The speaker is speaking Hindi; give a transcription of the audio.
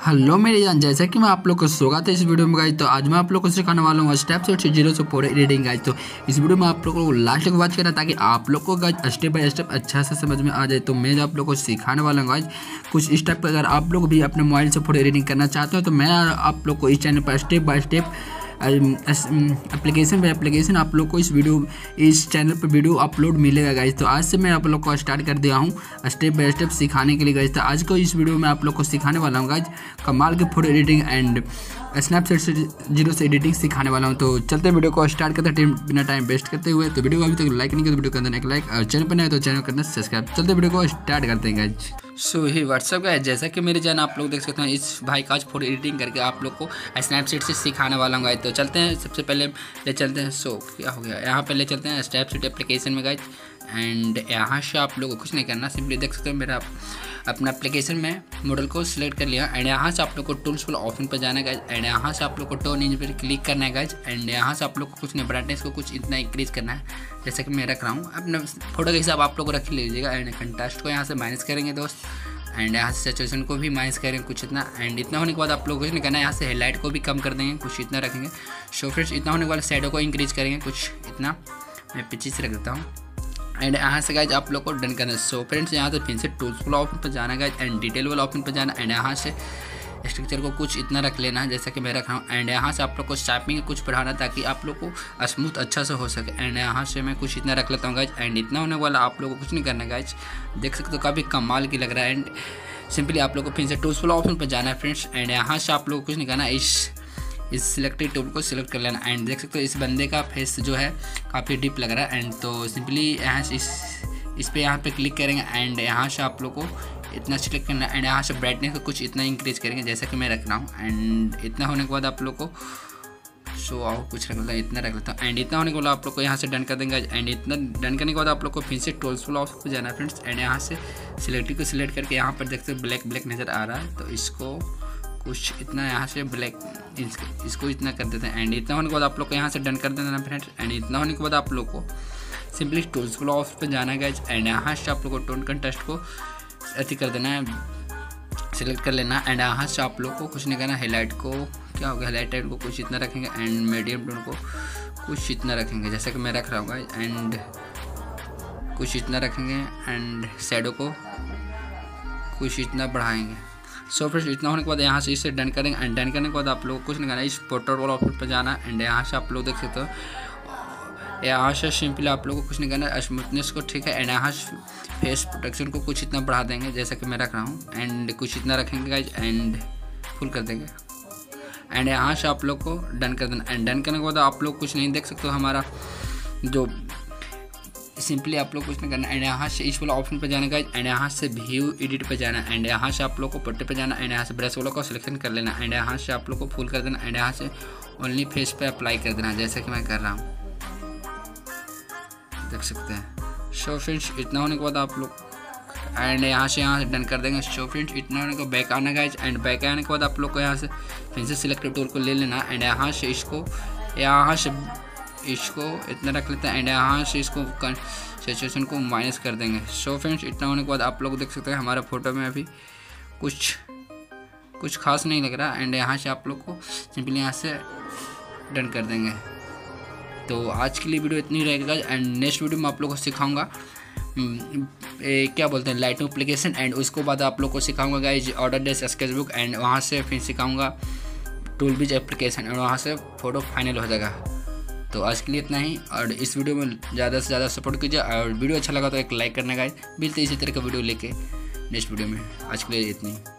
हेलो मेरे जान, जैसा कि मैं आप लोग को स्वागत है इस वीडियो में गाइस। तो आज मैं आप लोग को सिखाने वाला हूँ स्टेप से 0 से फोटो एडिटिंग गाइस। तो इस वीडियो में आप लोग को लास्ट तक वॉच करना ताकि आप लोग को गाइस स्टेप बाय स्टेप अच्छा से समझ में आ जाए। तो मैं आप लोग को सिखाने वाला हूँ गाइस कुछ स्टेप। अगर आप लोग भी अपने मोबाइल से फोटो एडिटिंग करना चाहते हो तो मैं आप लोग को इस चैनल पर step by step application by application आप लोग को इस चैनल पर वीडियो अपलोड मिलेगा गाइस। तो आज से मैं आप लोग को स्टार्ट कर दिया हूँ स्टेप बाय स्टेप सिखाने के लिए गाइस। तो आज को इस वीडियो में आप लोग को सिखाने वाला हूँ गाइस कमाल के फोटो एडिटिंग एंड स्नैपचैट से 0 से एडिटिंग सिखाने वाला हूँ। तो चलते वीडियो को स्टार्ट करते हैं बिना टाइम वेस्ट करते हुए। तो वीडियो को अभी तक लाइक नहीं किया तो वीडियो के अंदर एक लाइक, और चैनल पर नए तो चैनल करना सब्सक्राइब। चलते वीडियो को स्टार्ट करते हैं गाइस। सो ही व्हाट्सअप का है, जैसा कि मेरे चैनल आप लोग देख सकते हैं इस भाई का आज फोटो एडिटिंग करके आप लोग को स्नैपचैट से सिखाने वाला हूँ गाइस। तो चलते हैं, सबसे पहले ले चलते हैं। सो क्या हो गया, यहाँ पे ले चलते हैं स्नैपचैट एप्लीकेशन में गाइस। एंड यहाँ से आप लोग को कुछ नहीं करना, सिंपली देख सकते हो मेरा अपना एप्लीकेशन में मॉडल को सिलेक्ट कर लिया। एंड यहाँ से आप लोग को टूल्स वाला ऑप्शन पर जाना है गाइस। एंड यहाँ से आप लोग को टोन इंच पर क्लिक करना है गाइस। एंड यहाँ से आप लोग को कुछ नहीं, ब्राइटनेस को कुछ इतना इंक्रीज करना है जैसे कि मैं रख रहा हूँ। अपना फोटो के हिसाब आप लोग को रख लीजिएगा। एंड कंट्रास्ट को यहाँ से माइनस करेंगे दोस्त। एंड यहाँ से सैचुरेशन को भी माइनस करेंगे कुछ इतना। एंड इतना होने के बाद आप लोग कुछ नहीं करना है, यहाँ से हाईलाइट को भी कम कर देंगे, कुछ इतना रखेंगे। सो फ्रेंड्स, इतना होने के बाद शैडो को इंक्रीज करेंगे कुछ इतना, मैं पीछे से रख देता हूँ। एंड यहाँ से गाइज आप लोग को डन करना है। सो फ्रेंड्स, यहाँ से फिर से टूल्स वाला ऑप्शन पर जाना गाइज एंड डिटेल वाला ऑप्शन पर जाना। एंड यहाँ से स्ट्रक्चर को कुछ इतना रख लेना है जैसा कि मैं रख रहा हूँ। एंड यहाँ से आप लोग को शार्पनिंग कुछ बढ़ाना ताकि आप लोग को स्मूथ अच्छा से हो सके। एंड यहाँ से मैं कुछ इतना रख लेता हूँ गाइज। एंड इतना होने वाला आप लोग को कुछ नहीं करना गाइज, देख सकते हो काफ़ी कमाल की लग रहा है। एंड सिंपली आप लोग को फिर से टूल्स वाला ऑप्शन पर जाना है फ्रेंड्स। एंड यहाँ से आप लोग को कुछ नहीं करना, इस सिलेक्टेड टूल को सिलेक्ट कर लेना। एंड देख सकते हो इस बंदे का फेस जो है काफ़ी डीप लग रहा है। एंड तो सिंपली यहाँ से इस पे यहाँ पे क्लिक करेंगे। एंड यहाँ से आप लोग को इतना सिलेक्ट करना है। एंड यहाँ से ब्राइटनेस को कुछ इतना इंक्रीज करेंगे जैसा कि मैं रख रहा हूँ। एंड इतना होने के बाद आप लोग को सो आओ कुछ रख लेता हूँ, इतना रख लेता हूँ। एंड इतना होने के बाद आप लोग को यहाँ से डन कर देंगे। एंड इतना डन करने के बाद आप लोग को फिर से टूल्स वाला ऑप्शन पर जाना है फ्रेंड्स। एंड यहाँ से सिलेक्टिव को सिलेक्ट करके यहाँ पर देखते हो ब्लैक ब्लैक नज़र आ रहा है, तो इसको कुछ इतना यहाँ से ब्लैक इसको इतना कर देते हैं। एंड इतना होने के बाद आप लोग को यहाँ से डन कर देना फ्रेंड्स। एंड इतना होने के बाद आप लोग को सिंपली टूल्स वाला ऑप्शन पर जाना है गाइज। एंड यहाँ से आप लोग को टोन कंट्रास्ट को अति कर देना है, सिलेक्ट कर लेना। एंड यहाँ से आप लोग को कुछ नहीं करना, हाईलाइट को क्या होगा, हाईलाइट टाइप को कुछ इतना रखेंगे। एंड मीडियम टोन को कुछ इतना रखेंगे जैसा कि मैं रख रहा हूँ गाइज। एंड कुछ इतना रखेंगे। एंड शैडो को कुछ इतना बढ़ाएंगे। सो फ्रेंड्स, इतना होने के बाद यहाँ से इसे डन करेंगे। एंड डन करने के बाद आप लोग को कुछ नहीं करना, इस पोर्ट्रेट वाला ऑप्शन पर जाना। एंड यहाँ से आप लोग देख सकते हो यहाँ से सिंपली आप लोग को कुछ नहीं करना, स्मूथनेस को ठीक है। एंड यहाँ से फेस प्रोटेक्शन को कुछ इतना बढ़ा देंगे जैसा कि मैं रख रहा हूँ। एंड कुछ इतना रखेंगे गाइज एंड फुल कर देंगे। एंड यहाँ से आप लोग को डन कर देना। एंड डन करने के बाद आप लोग कुछ नहीं देख सकते हो हमारा जो सिंपली आप लोग कुछ नहीं करना। एंड यहाँ से इस वाला ऑप्शन पर जाना गाइज। एंड यहाँ से व्यू एडिट पर जाना। एंड यहाँ से आप लोग को पोर्ट्रेट पर जाना। एंड यहाँ से ब्रश वाला को सिलेक्शन कर लेना। एंड यहाँ से आप लोग को फुल कर देना। एंड यहाँ से ओनली फेस पे अप्लाई कर देना जैसा कि मैं कर रहा हूँ, देख सकते हैं। सो फ्रेंड्स, इतना होने के बाद आप लोग एंड यहाँ से डन कर देंगे। सो फ्रेंड्स, इतना होने को बैक आना गाइज। एंड बैक आने के बाद आप लोग को यहाँ से फिर से सिलेक्टेड टूल को ले लेना। एंड यहाँ से इसको इतना रख लेते हैं। एंड यहाँ से इसको सैचुरेशन को माइनस कर देंगे। सो फ्रेंड्स, इतना होने के बाद आप लोग देख सकते हैं हमारा फोटो में अभी कुछ खास नहीं लग रहा। एंड यहाँ से आप लोग को सिंपली यहाँ से डन कर देंगे। तो आज के लिए वीडियो इतनी रहेगा। एंड नेक्स्ट वीडियो में आप लोग को सिखाऊंगा क्या बोलते हैं लाइटरूम एप्लीकेशन। एंड उसको बाद आप लोग को सिखाऊंगा गाइज ऑटोडेस्क स्केचबुक। एंड वहाँ से फिर सिखाऊंगा टूलबिज एप्लीकेशन। और वहाँ से फ़ोटो फाइनल हो जाएगा। तो आज के लिए इतना ही। और इस वीडियो में ज़्यादा से ज़्यादा सपोर्ट कीजिए। और वीडियो अच्छा लगा तो एक लाइक करना गाइज। मिलते इसी तरह का वीडियो लेके नेक्स्ट वीडियो में। आज के लिए इतनी।